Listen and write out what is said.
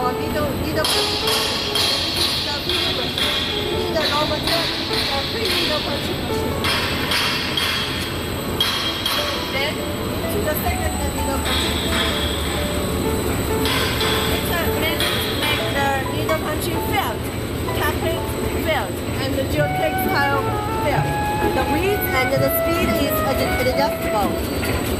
or needle punching machine. The pinning machine. In the normal tech or pre-needle punching machine. Then to the second needle punching machine. It's a blend to make the needle punching felt, tapping felt, and the geotextile felt. The width and the speed is adjustable.